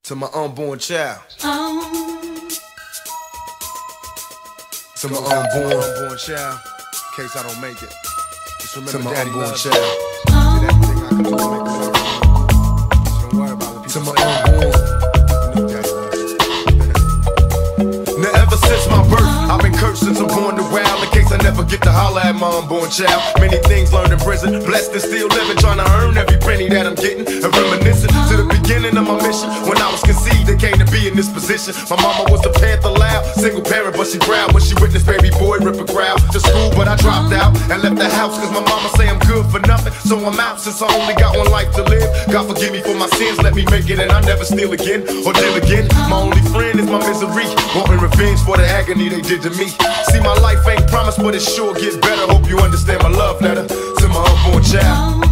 To my unborn child. To my unborn child. In case I don't make it. Just remember to my daddy unborn child. Did everything I could do to make it work. Just don't worry about what people say. To my unborn. You know daddy loves you. Now ever since my birth, I've been cursed since I'm born to wild. In case I never get to holla at my unborn child. Many things learned in prison, blessed and still living, trying to earn every penny that I'm getting. And reminiscin to the beginning of my mission. When I was conceived, they came to be in this position. My mama was a Panther loud, single parent, but she proud when she witnessed baby boy rip a crowd. To school, but I dropped out and left the house, cause my mama say I'm good for nothing. So I'm out since I only got one life to live. God forgive me for my sins, let me make it, and I never steal again or deal again. My only friend is my misery, wanting revenge for the agony they did to me. See, my life ain't promised, but it sure gets better. Hope you understand my love letter to my unborn child.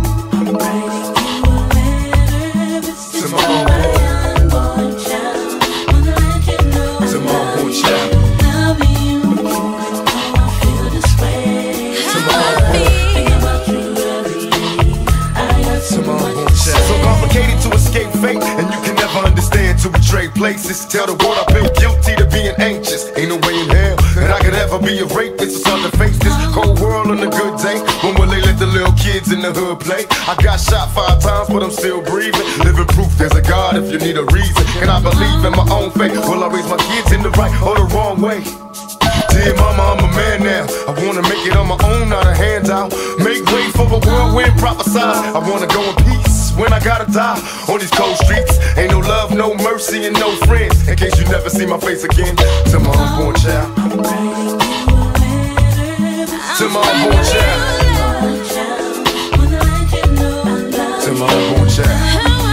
To my unborn child. To my unborn child. So complicated to escape fate, and you can never understand to betray places. Tell the world I've been guilty to being anxious. Ain't no way in hell that I could ever be a rapist. It's hard to face this cold world on a good day. When will they let the little kids in the hood play? I got shot 5 times, but I'm still breathing. Living proof there's a God if you need a reason. Can I believe in my own faith? Will I raise my kids in the right or the wrong way? Dear mama, I'm a man now. I wanna make it on my own, not a handout. Make way for a whirlwind, prophesize. I wanna go in peace when I gotta die on these cold streets. Ain't no love, no mercy, and no friends. In case you never see my face again. To my unborn child. To my unborn child. To my unborn child.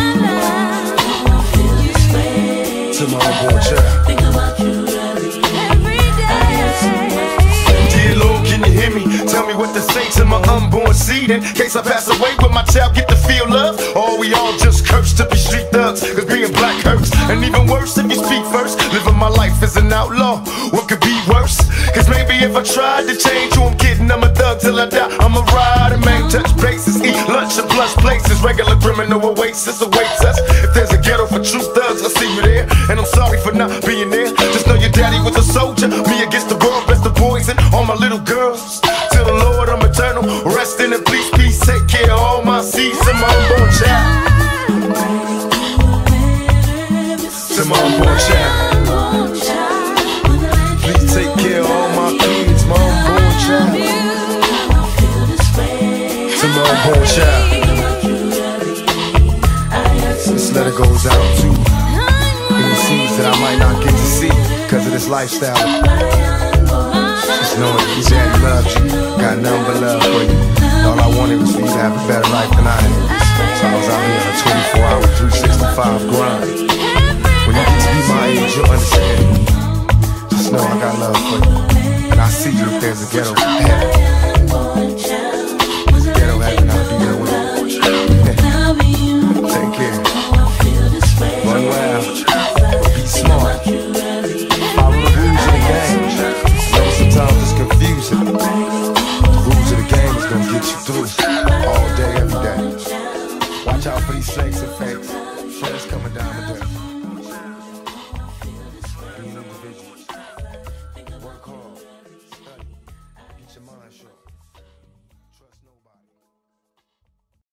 To my unborn child. Hear me, tell me what to say to my unborn seed. In case I pass away, will my child get to feel love? Or we all just cursed to be street thugs? Cause being black hurts, and even worse if you speak first. Living my life as an outlaw, what could be worse? Cause maybe if I tried to change who I'm kidding, I'm a thug till I die. I'm a ride and man, touch bases, eat lunch and plus places. Regular criminal oasis awaits us. If there's a ghetto for true thugs, I see you there. And I'm sorry for not being there. Just know your daddy was a soldier, me against the world, best of boys and all my little girls. To the Lord, I'm eternal. Rest in peace, peace. Take care of all my seeds. To my unborn child. To my unborn child. Please take care of all my kids. My unborn child. To my unborn child. This letter goes out to any seeds that I might not get to see because of this lifestyle. Just knowing that your daddy loves you, got nothing but love for you. All I wanted was for you to have a better life than I had. So I was out here on a 24-hour, 365 grind. When you get to be my age, you'll understand. Just know I got love for you. And I see you if there's a ghetto heaven. There's a ghetto heaven, I'll be there with you. Take care. Run wild. Be smart. Follow the rules of the game. Sometimes it's confusing. The rules of the game is gonna get you through all day, every day. Watch out for these snakes and fakes.